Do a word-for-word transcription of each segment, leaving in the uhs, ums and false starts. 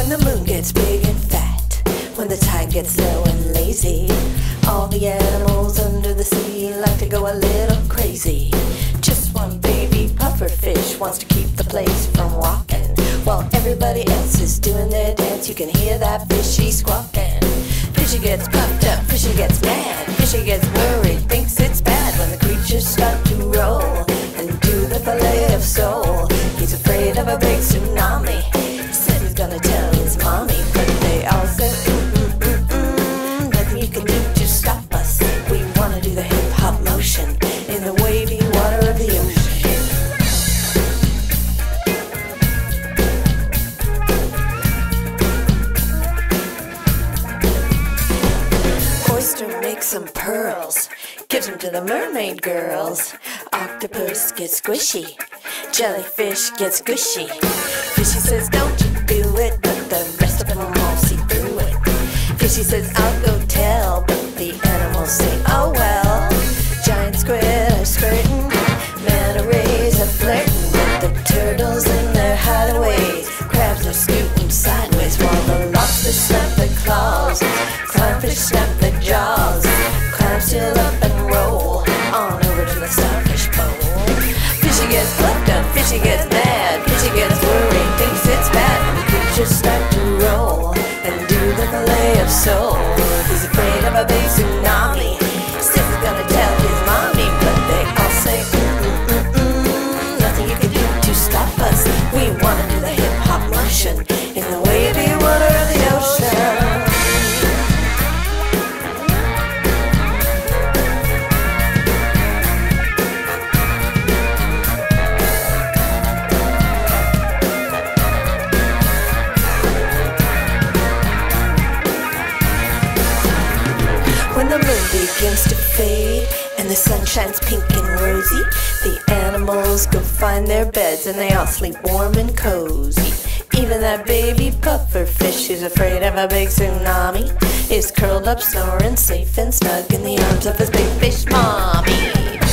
When the moon gets big and fat, when the tide gets low and lazy, all the animals under the sea like to go a little crazy. Just one baby puffer fish wants to keep the place from rocking. While everybody else is doing their dance, you can hear that fishy squawking. Fishy gets puffed up, fishy gets mad, fishy gets worried, thinks it's bad when the creatures start to roll and do the fillet of soul. He's afraid of a big tsunami. He said he's gonna tell his mommy, but they all said, mm, mm, mm, mm, nothing you can do to stop us. We wanna do the hip hop motion in the wavy water of the ocean. Oyster makes some pearls, gives them to the mermaid girls. Octopus gets squishy, jellyfish gets gushy. Fishy says don't you do it, but the rest of them all see through it. Fishy says I'll go tell, but the animals say oh well. Giant squid are squirting, manta rays are flirting with the turtles in their hideaways. Crabs are scooting sideways while the lobsters snap their claws. Clownfish snap their jaws. Climb still up and roll on over to the starfish bowl. Fishy gets plucked up, fishy gets mad, fishy gets worried, thinks it's bad when the creatures start to roll and do the fillet of soul. He's afraid of a big tsunami. Says he's gonna tell his mommy, but they all say mm, mm, mm, mm, nothing you can do to stop us. We wanna do the hip hop motion in the wavy water of the ocean. When the moon begins to fade and the sun shines pink and rosy, the animals go find their beds and they all sleep warm and cozy. Even that baby puffer fish who's afraid of a big tsunami is curled up snoring safe and snug in the arms of his big fish mommy.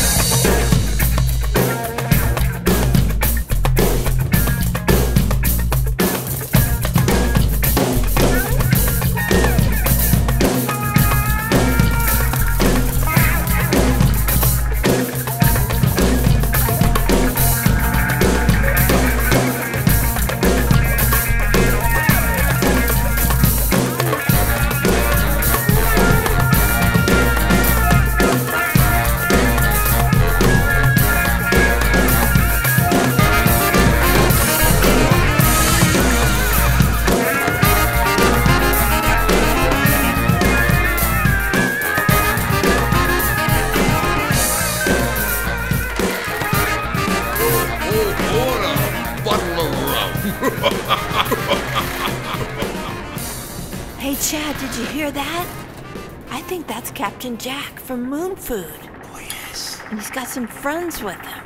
Hey, Chad, did you hear that? I think that's Captain Jack from Moon Food. Oh, yes. And he's got some friends with him.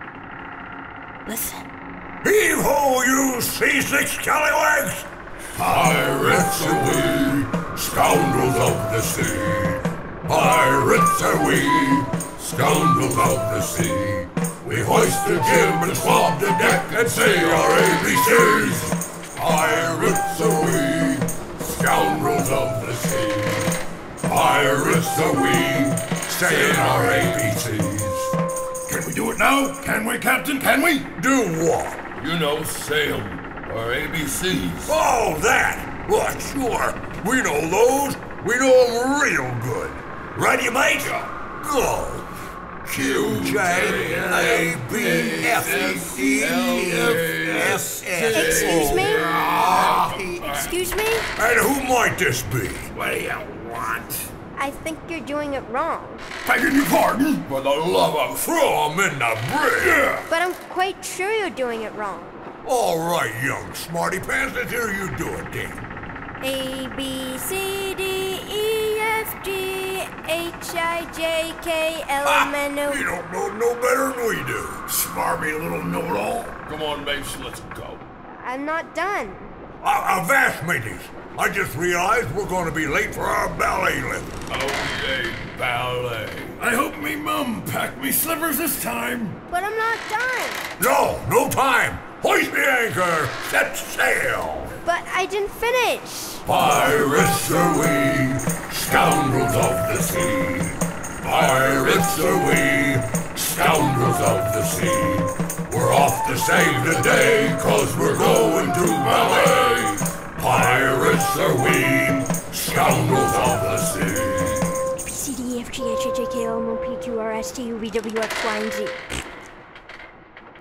Listen. Heave-ho, you seasick scallywags! Pirates are we, scoundrels of the sea. Pirates are we, scoundrels of the sea. We hoist the jib and swab the deck and say our A B Cs. Pirates are we, scoundrels of the sea. Pirates are we, saying our A B Cs. Can we do it now? Can we, Captain? Can we? Do what? You know, say 'em, our A B Cs. Oh, that! Well, sure. We know those. We know them real good. Ready, mate? Go. Q, J, A, B, F, E, F, S, S. Excuse me? Excuse me? And who might this be? What do you want? I think you're doing it wrong. Begging your pardon? For the love of throw 'em in the brig. But I'm quite sure you're doing it wrong. All right, young smarty pants, let's hear you do it then. A, B, C, D, E, F, G, H, I, J, K, L, M, N, O. You don't know no better than we do. Smarmy little know-it-all. Come on, mates, let's go. I'm not done. Uh, avast, mateys. I just realized we're going to be late for our ballet lesson. Oh, yay, ballet. I hope me mum packed me slippers this time. But I'm not done. No, no time. Hoist the anchor. Set sail. But I didn't finish. Pirates are we, scoundrels of the sea. Pirates are we, scoundrels of the sea. We're off to save the day, cause we're going to ballet. Pirates are we, scoundrels of the sea. C D E F G H I J K L M N O P Q R S T U V W X Y and Z.